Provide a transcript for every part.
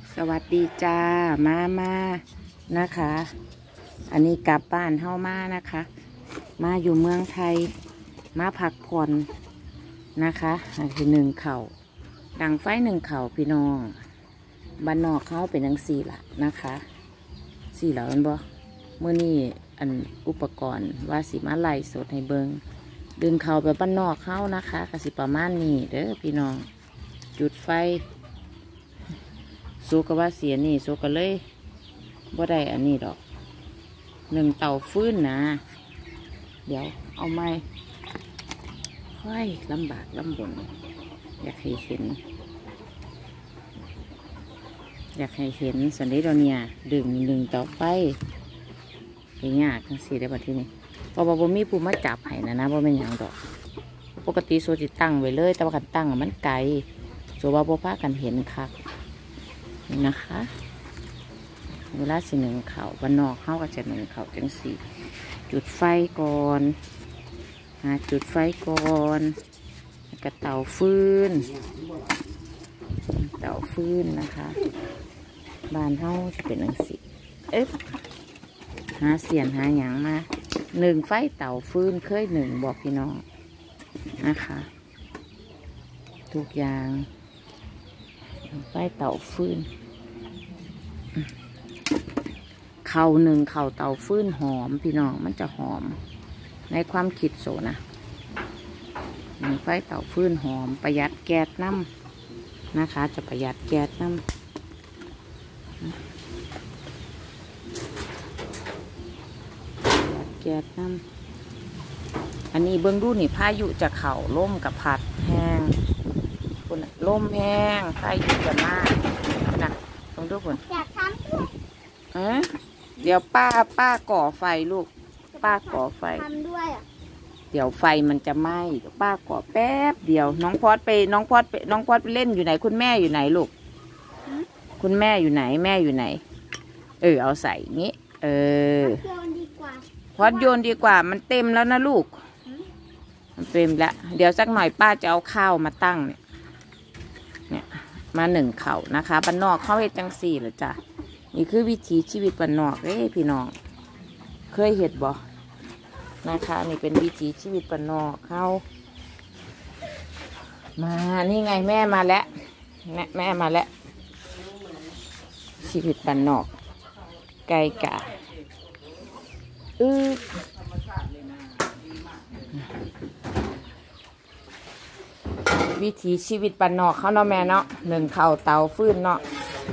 สวัสดีจ้ามานะคะ อันนี้กลับบ้านเฮามานะคะ มาอยู่เมืองไทยมาพักผ่อนนะคะอันคือ1 เข่าดังไฟ1 เข่าพี่น้องบ้านนอกเขาเป็นจังซี่ล่ะนะคะสี่เหล่านั้นบ่เมื่อนี้อันอุปกรณ์ว่าสิมาไล่สดให้เบิงดึงเข่าแบบบ้านนอกเขานะคะกสิประมาณนี้เด้อพี่น้องจุดไฟสู้กับว่าเสียนี่สู้กันเลยบ่ได้อันนี้ดอก1 เตาฟื้นนะเดี๋ยวเอาไม้ค่อยลำบากลำบนอยากให้เห็นสันนิษฐานเนี่ยดึงเตาไฟเป็นยากทั้งสี่ได้บัดที่นี่เพราะว่าบ่มีผู้มาจับให้นะบ่เป็นอย่างดอกปกติโซจิตั้งไว้เลยแต่ว่ากันตั้งมันไกลโซว่าบ่พากันเห็นคักนี่นะคะเวลาสิ1 เข่าวันนอกเข้าก็จะ1 เข่าจังสี่จุดไฟก่อนจุดไฟก่อนกระเตาฟืนนะคะบ้านเขาจะเป็นจังสี่หาเสียนหาหยางมา1 ไฟเตาฟืนเคย1บอกพี่น้องนะคะทุกอย่างไฟเตาฟืนเข่า1 เข่าเตาฟืนหอมพี่น้องมันจะหอมในความคิดโสนะไฟเตาฟืนหอมประหยัดแก๊สน้ำนะคะจะประหยัดแก๊สน้ำอันนี้เบื้องดูนี่พายุจะเข่าล่มกับผัดแห้งคุณล่มแห้งพายุจะมากนะตรงทุกคนอยากทำด้วยเดี๋ยวป้าก่อไฟลูกป้าก่อไฟทำด้วยเดี๋ยวไฟมันจะไหม้ป้าก่อแป๊บเดียวน้องพอดไปเล่นอยู่ไหนคุณแม่อยู่ไหนลูกคุณแม่อยู่ไหนแม่อยู่ไหนเอาใส่งี้พอดโยนดีกว่ามันเต็มแล้วนะลูกมันเต็มแล้วเดี๋ยวสักหน่อยป้าจะเอาข้าวมาตั้งเนี่ยมา1 เข่านะคะบ้านนอกเข้าเฮ็ดจังสี่เหรอจ้ะนี่คือวิถีชีวิตบ้านนอกพี่น้องเคยเห็นบ่นะคะนี่เป็นวิถีชีวิตบ้านนอกเข้ามานี่ไงแม่มาแล้วแม่มาแล้วชีวิตบ้านนอกไกลกะวิถีชีวิตบ้านนอกเขาเนาะแม่เนาะ1 เข่าเตาฟืนเนาะ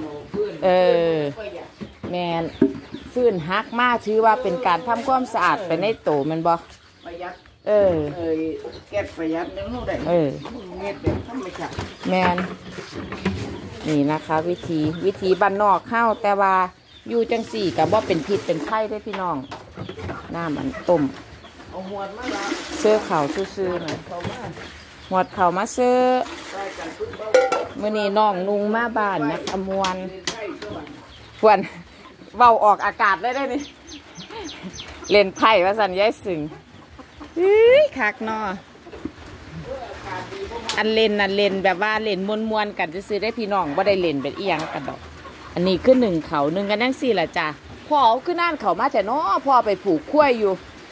แม่ฟืนฮักมาถือว่าเป็นการทำความสะอาดไปในโตมันบ่ประหยัดแก๊สประหยัดนึงได้เม็ดแบบธรรมชาติแม่นี่นะคะวิธีบ้านนอกเข้าแต่ว่าอยู่จังสี่กับว่าเป็นพิษเป็นไข้ได้พี่น้องหน้ามันต้มเสื้อเข่าซื่อๆหน่อยหวดเข่ามาเสื้อมื่อนี้น้องนุงมาบ้านนะขมวนวันเบาออกอากาศได้นี่เล่นไพ่ว่าสันย้ายสึงคักนออันเล่นแบบว่าเล่นมวนกันจะซื้อได้พี่น้องว่าได้เล่นเป็นเอียงกันดอกอันนี้คือ1 เข่า1กันนั่งสี่ละจ้ะพ่อเอาขึ้นน่านเขามาแต่น้อพ่อไปผูกขั้วอยู่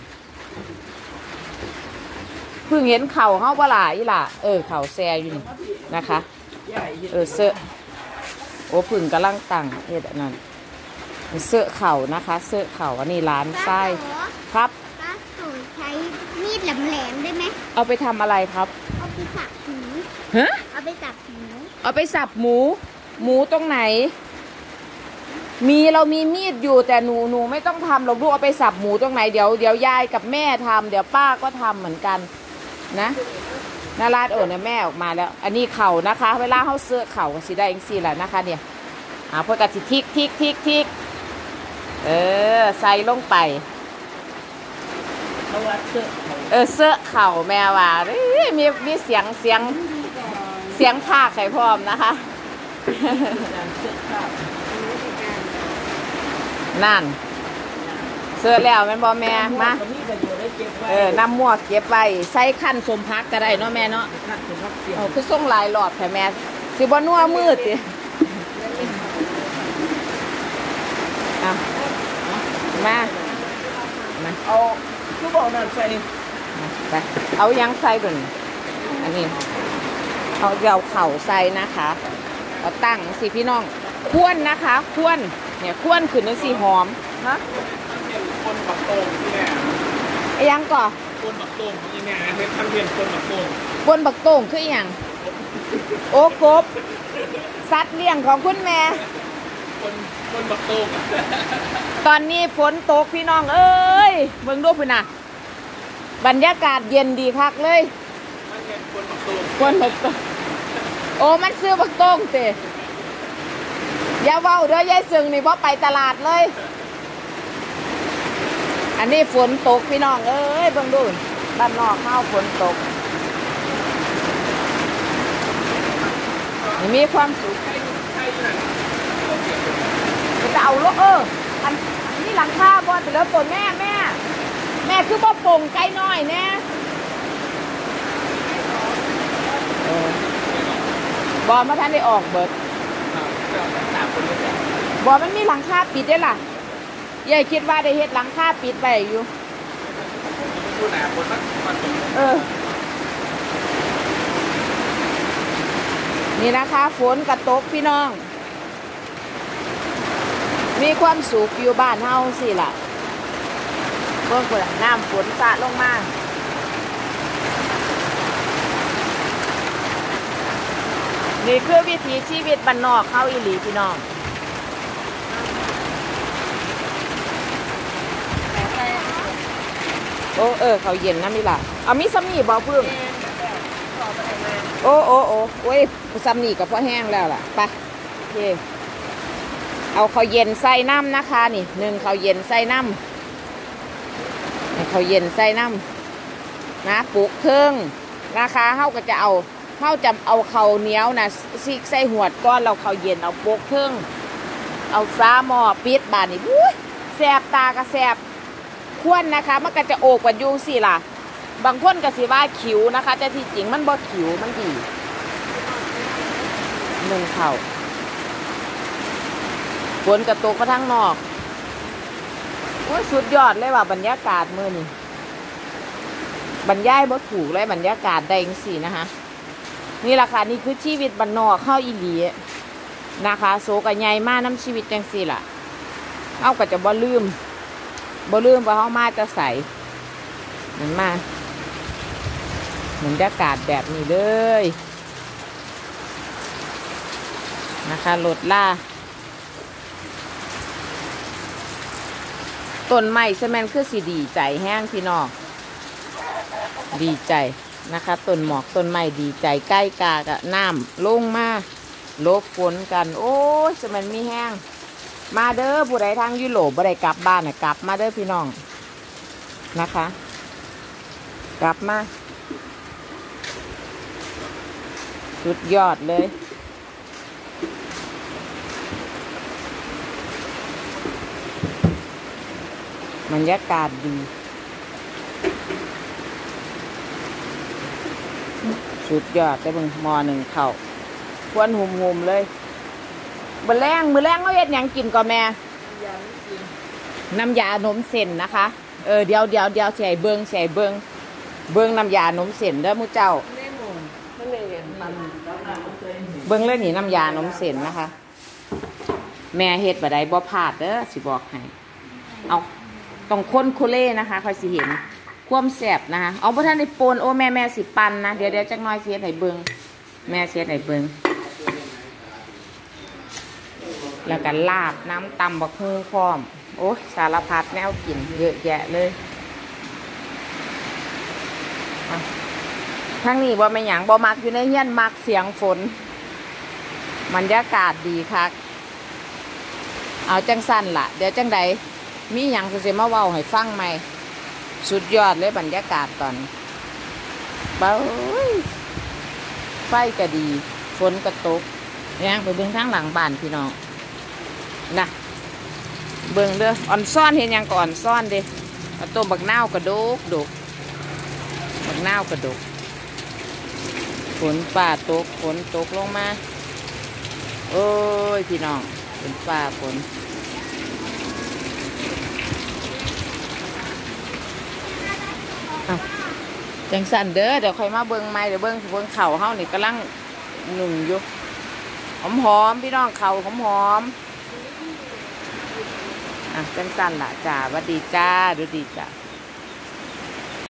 เพิ่งเห็นเข่าเขาเปล่าอีหล่ะเข่าแซ่อยู่นี่นะคะเสื้อโอ้พึ่งกำลังตั้งเฮ็ดนั่นเสื้อเข่านะคะเสื้อเข่าอันนี้ร้านไส้ครับป้าสูใช้มีดแหลมได้ไหมเอาไปทำอะไรครับเอาไปสับหมูเอาไปสับหมูตรงไหนเรามีมีดอยู่แต่หนูไม่ต้องทำหรอกลูกเอาไปสับหมูตรงไหนเดี๋ยวยายกับแม่ทำเดี๋ยวป้าก็ทำเหมือนกันนะนาราดเนี่ยแม่ออกมาแล้วอันนี้เข่านะคะเวลาเขาเสื้อเข่าก็สิได้เองสิแหละนะคะเนี่ยเพื่อกระติทิกใส่ลงไปเสื้อเข่าแม่ว่ามีเสียงภาคไข่พร้อมนะคะนั่นเสื้อแล้วแม่บอแม่มาน้ำมั่วเก็บไว้ใส่ขั้นสมพักก็ได้เนาะแม่เนาะคือส่งลายหลอดแม่สิบ่นัวมืดมาเอาคือบอกนั่นใส่ไปเอายังใส่ดุนอันนี้เอาเข่าใส่นะคะเอาตั้งสิพี่น้องข้วนนะคะข้วนเนี่ยข้วนขึ้นนี่สิหอมฮะคนบักโตงที่แม่ยังก่อคนบักโตงที่แม่เฮ็ดทำเพียนคนบักโตงคนบักโตงคืออย่างโอ้กบสัตว์เลี้ยงของคุณแม่คนบักโตงตอนนี้ฝนตกพี่น้องเอ้ยเบิ่งดูพี่น่ะบรรยากาศเย็นดีคักเลยคนบักโตงโอ้มันซื้อบักโตงเตะอย่าเว้าเด้อยายซึงนี่เพราะไปตลาดเลยอันนี้ฝนตกพี่น้องเอ้ยเบิ่งดูบ้านนอกเข้าฝนตกมีความสุขจะเอาลูกอันนี้หลังคาบอลไปแล้วตัวแม่คือบ่โป่งไกลน้อยแน่บอลมาท่านได้ออกเบิดบอลมันมีหลังคาปิดได้ล่ะยายคิดว่าได้เฮ็ดหลังคาปิดไปอยู่นี่นะคะฝนกระตกพี่น้องมีความสุขอยู่บ้านเฮาสิล่ะเบิ่งพุ่นน้ำฝนสาดลงมานี่คือวิถีชีวิตบ้านนอกเฮาอีหลีพี่น้องโอ้เขาเย็นนะมิล่ะเอามีซัมนี่บ่เพิ่งโอ้โอ้ยซัมนี่กับพ่อแห้งแล้วล่ะไปโอเคเอาข้าวเย็นใส่น้ำนะคะนี่1ข้าวเย็นใส่น้ำข้าวเย็นใส่น้ำนะปลูกเครื่องนะคะเฮาก็จะเอาข้าวเหนียวนะซีกใส่หัวก้อนเราข้าวเย็นเอาปลูกเครื่องเอาฟ้าหม้อปิดบานนี่แสบตากระแสบควนนะคะมันก็จะโอกกว่ายุงสิล่ะบางคนก็สิว่าขิวนะคะแต่ที่จริงมันบ่ขิวมันดี1ข้าวฝนกระตกมาทั้งนอกโอ้ยสุดยอดเลยว่ะบรรยากาศมื้อนี้บรรยายบ่ถูกเลยบรรยากาศได้จังซี่นะคะนี่แหละค่ะนี่คือชีวิตบ้านนอกเข้าอีหลีนะคะโซกะใหญ่มากน้ำชีวิตจังซี่ล่ะเอาก็จะบ่ลืมว่าเฮามาจะใส่เหมือนมาบรรยากาศแบบนี้เลยนะคะรถล่าต้นไม้ใช่ไหมคือสีดีใจแห้งพี่น้องดีใจนะคะต้นหมอกต้นไม้ดีใจใกล้กากะน้ำลงมาลบฝนกันโอ้ยใช่ไหมมีแห้งมาเด้อผู้ใดทางยุโรปผู้ใดกลับบ้านน่ะกลับมาเด้อพี่น้องนะคะกลับมาสุดยอดเลยบรรยากาศดีสุดยอดได้เบิ่งม.1เข้าควนหุ่มเลยมื้อแรงเขาเฮ็ดหยังกินก่อนแม่น้ำยานมเส้นนะคะเดี๋ยวใส่เบิ่งน้ำยานมเส้นเด้อมื้อเจ้าเบิ่งเลยนี่น้ำยานมเส้นนะคะแม่เฮ็ดบ่ได้บ่พลาดเด้อสิบอกให้เอาต้องค้นโคเล่นะคะค่อยสิเห็นความแสบนะคะเอาบ่ทันได้ปนโอ้แม่สิปั่นนะเดี๋ยวจักหน่อยสิเฮ็ดให้เบิ่งแม่สิเฮ็ดให้เบิ่งแล้วก็ลาบน้ำตำบักฮู้พร้อมโอ้สารพัดแนวกินเยอะแยะเลยทั้งนี้บ่แม่นหยังบ่มักอยู่ในเฮียนมักเสียงฝนบรรยากาศดีคักเอาจังสั้นล่ะเดี๋ยวจังใดมีหยังสิมาเว้าให้ฟังใหม่สุดยอดเลยบรรยากาศตอนเบ้าไฟก็ดีฝนก็ตกยังไปเบิ่งทางหลังบ้านพี่น้องนะเบิ่งเด้ออ่อนซ่อนเห็นยังก่อนซ่อนเด้ต้มบักนาวกระดกบักนาวกระดกฝนฟ้าตกฝนตกลงมาโอ้ยพี่น้องฝนฟ้าฝนอ่ะจังสั่นเด้อเดี๋ยวค่อยมาเบิ่งใหม่เดี๋ยวเบิ่งเข่าเฮานี่กำลังหนุ่มอยู่หอมพี่น้องเข่าหอมอ่ะจังสั่นล่ะจ้าสวัสดีจ้าดูดีจ้า